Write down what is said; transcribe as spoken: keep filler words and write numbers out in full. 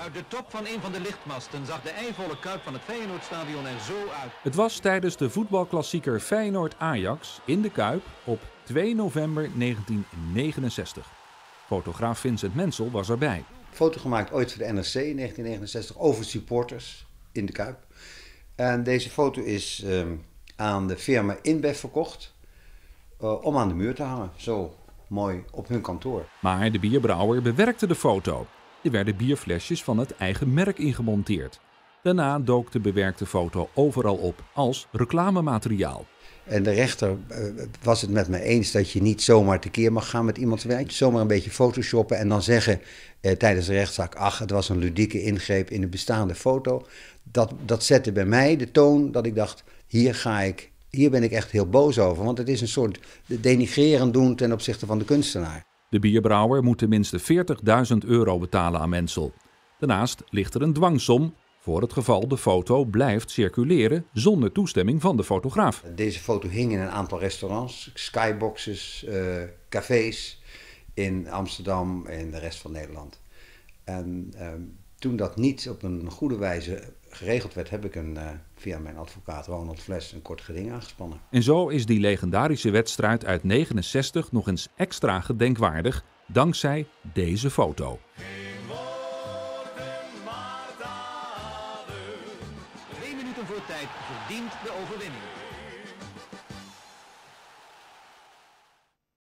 Uit de top van een van de lichtmasten zag de eivolle kuip van het Feyenoordstadion er zo uit. Het was tijdens de voetbalklassieker Feyenoord-Ajax in de Kuip op twee november negentien negenenzestig. Fotograaf Vincent Mensel was erbij. Foto gemaakt ooit voor de N R C in negentien negenenzestig over supporters in de Kuip. En deze foto is uh, aan de firma InBev verkocht uh, om aan de muur te hangen. Zo mooi op hun kantoor. Maar de bierbrouwer bewerkte de foto. Er werden bierflesjes van het eigen merk ingemonteerd. Daarna dook de bewerkte foto overal op als reclamemateriaal. En de rechter uh, was het met me eens dat je niet zomaar tekeer mag gaan met iemands werk. Zomaar een beetje photoshoppen en dan zeggen uh, tijdens de rechtszaak, ach, het was een ludieke ingreep in de bestaande foto. Dat, dat zette bij mij de toon dat ik dacht, hier ga ik, hier ben ik echt heel boos over. Want het is een soort denigrerend doen ten opzichte van de kunstenaar. De bierbrouwer moet tenminste veertigduizend euro betalen aan Mensel. Daarnaast ligt er een dwangsom voor het geval de foto blijft circuleren zonder toestemming van de fotograaf. Deze foto hing in een aantal restaurants, skyboxes, uh, cafés in Amsterdam en de rest van Nederland. En uh, toen dat niet op een goede wijze geregeld werd, heb ik een, uh, via mijn advocaat Ronald Fles een kort geding aangespannen. En zo is die legendarische wedstrijd uit negenenzestig nog eens extra gedenkwaardig dankzij deze foto. Twee minuten voor tijd verdient de overwinning.